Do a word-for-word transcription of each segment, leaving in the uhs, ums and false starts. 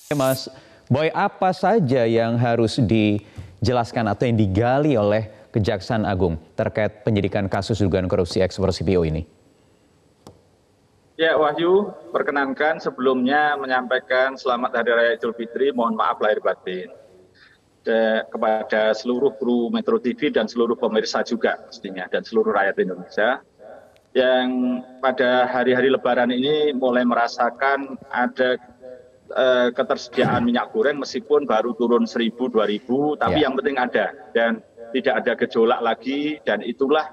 Mas Boy, apa saja yang harus dijelaskan atau yang digali oleh Kejaksaan Agung terkait penyidikan kasus dugaan korupsi ekspor C P O ini? Ya, Wahyu, perkenankan sebelumnya menyampaikan selamat Hari Raya Idul Fitri, mohon maaf lahir batin. De, kepada seluruh kru Metro T V dan seluruh pemirsa juga pastinya, dan seluruh rakyat Indonesia yang pada hari-hari Lebaran ini mulai merasakan ada eh, ketersediaan minyak goreng meskipun baru turun seribu, dua ribu, tapi Ya. yang penting ada dan tidak ada gejolak lagi, dan itulah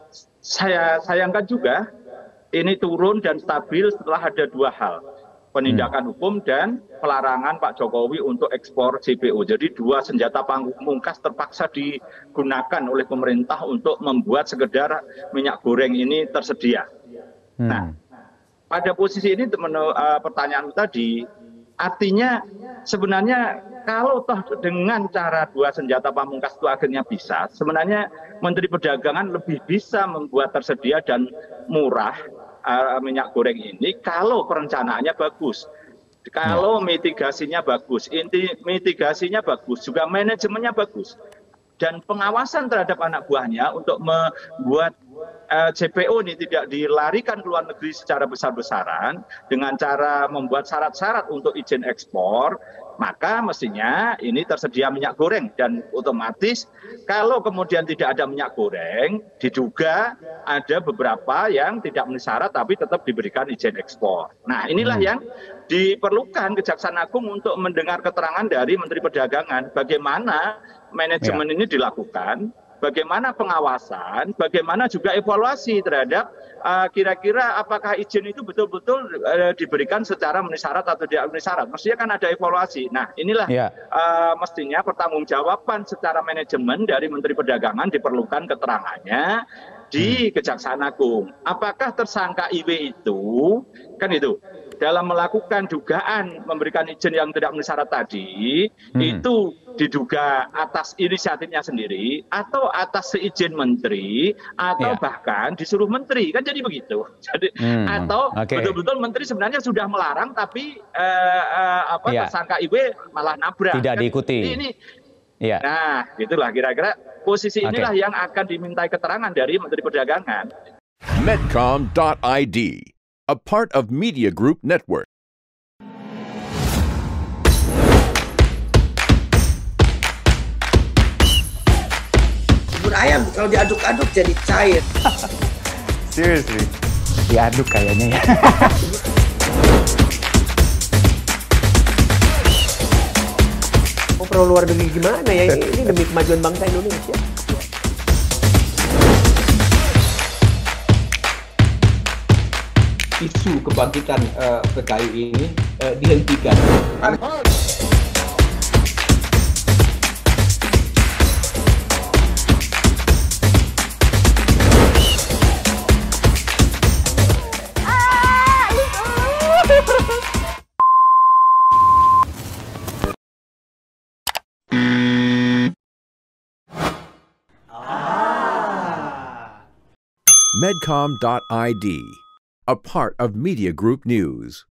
saya sayangkan juga ini turun dan stabil setelah ada dua hal, penindakan hukum dan pelarangan Pak Jokowi untuk ekspor C P O. Jadi dua senjata pamungkas terpaksa digunakan oleh pemerintah untuk membuat sekedar minyak goreng ini tersedia. Hmm. Nah, pada posisi ini uh, pertanyaan tadi, artinya sebenarnya kalau toh dengan cara dua senjata pamungkas itu akhirnya bisa, sebenarnya Menteri Perdagangan lebih bisa membuat tersedia dan murah uh, minyak goreng ini kalau perencanaannya bagus, kalau mitigasinya bagus, inti mitigasinya bagus, juga manajemennya bagus, dan pengawasan terhadap anak buahnya untuk membuat uh, C P O ini tidak dilarikan ke luar negeri secara besar-besaran dengan cara membuat syarat-syarat untuk izin ekspor, maka mestinya ini tersedia minyak goreng, dan otomatis kalau kemudian tidak ada minyak goreng, diduga ada beberapa yang tidak memenuhi syarat tapi tetap diberikan izin ekspor. Nah, inilah yang diperlukan Kejaksaan Agung untuk mendengar keterangan dari Menteri Perdagangan, bagaimana manajemen ya. ini dilakukan, bagaimana pengawasan, bagaimana juga evaluasi terhadap kira-kira uh, apakah izin itu betul-betul uh, diberikan secara memenuhi syarat atau tidak memenuhi syarat. Mestinya kan ada evaluasi. Nah, inilah ya. uh, mestinya pertanggungjawaban secara manajemen dari Menteri Perdagangan, diperlukan keterangannya di Kejaksaan Agung. Apakah tersangka I W itu, kan itu, dalam melakukan dugaan memberikan izin yang tidak memenuhi syarat tadi, hmm. itu diduga atas inisiatifnya sendiri, atau atas seizin menteri, atau yeah. bahkan disuruh menteri, kan jadi begitu. Jadi hmm. atau betul-betul okay. menteri sebenarnya sudah melarang, tapi uh, uh, apa yeah. tersangka I W malah nabrak. Tidak kan? diikuti. Ini, yeah. Nah, gitulah kira-kira posisi inilah okay. yang akan dimintai keterangan dari Menteri Perdagangan. Medcom dot I D, a part of Media Group Network. Bubur ayam kalau diaduk-aduk jadi cair. Seriously, diaduk kayaknya ya. Oh, perlu luar negeri gimana ya? Ini demi kemajuan bangsa Indonesia. Isu kebangkitan uh, P K I ini uh, dihentikan. Medcom dot I D, a part of Media Group News.